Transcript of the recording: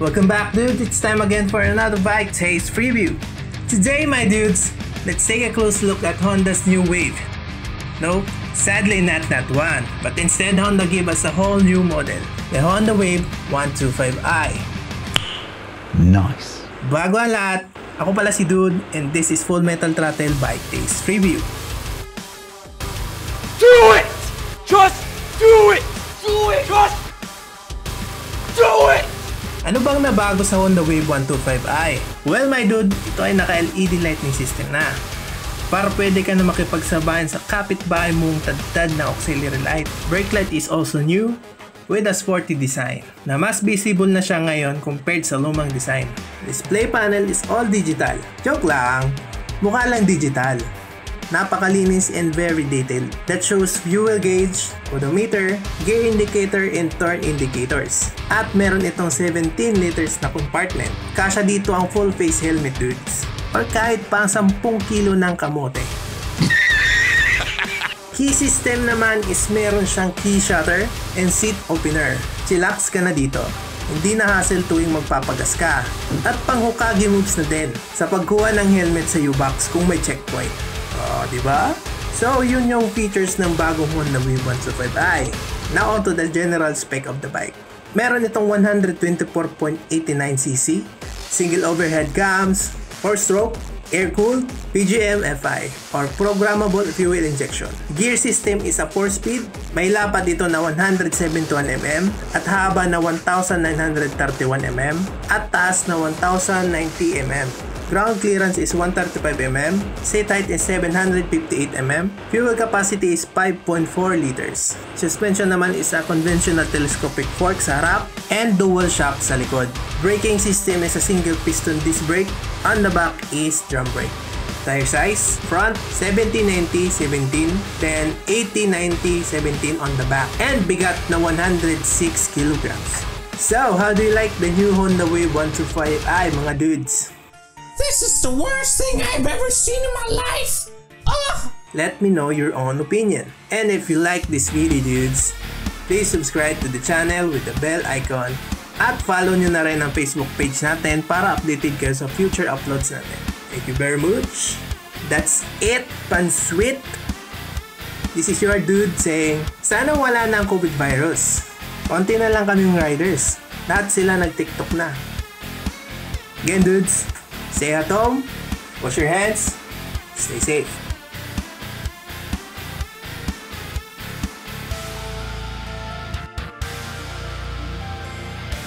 Welcome back, dudes. It's time again for another bike taste preview. Today, my dudes, let's take a close look at Honda's new Wave. No, sadly not that one, but instead Honda gave us a whole new model, the Honda Wave 125i. Nice. Bago ang lahat, ako pala si Dude, and this is Full Metal Throttle Bike Taste Preview. Do it! Just do it! Do it! Just do it! Ano bang nabago sa Honda Wave 125i? Well, my dude, ito ay naka-LED lighting system na. Para pwede ka na makipagsabayan sa kapitbahay mong tad na auxiliary light. Brake light is also new with a sporty design na mas visible na siya ngayon compared sa lumang design. Display panel is all digital. Joke lang, mukha lang digital. Napakalinis and very detailed that shows fuel gauge, odometer, gear indicator, and turn indicators. At meron itong 17 liters na compartment. Kasya dito ang full face helmet, dudes. Or kahit pang 10 kilo ng kamote. Key system naman is meron siyang key shutter and seat opener. Chillax ka na dito. Hindi na hassle tuwing magpapagas ka. At panghukagi moves na din sa pagkuha ng helmet sa U-box kung may checkpoint. Oh, diba? So, yun yung features ng bagong Honda Wave 125i. Now on to the general spec of the bike. Meron itong 124.89cc, single overhead cams, 4-stroke, air-cooled, PGM FI, or programmable fuel injection. Gear system is a 4-speed, may lapad ito na 171mm at haba na 1931mm at taas na 1090mm. Ground clearance is 135mm, seat height is 758mm, fuel capacity is 5.4 liters. Suspension naman is a conventional telescopic fork sa harap and dual shock sa likod. Braking system is a single piston disc brake, on the back is drum brake. Tire size, front 70-90-17, then 80-90-17 on the back, and bigat na 106 kilograms. So, how do you like the new Honda Wave 125i, mga dudes? This is the worst thing I've ever seen in my life! Ugh! Let me know your own opinion. And if you like this video, dudes, please subscribe to the channel with the bell icon at follow nyo na rin ang Facebook page natin para updated kayo sa future uploads natin. Thank you very much. That's it, pansweet! This is your dude saying, sana wala na ang COVID virus. Konti na lang kaming riders. Lahat sila nag-TikTok na. Again, dudes, stay at home, wash your hands, stay safe.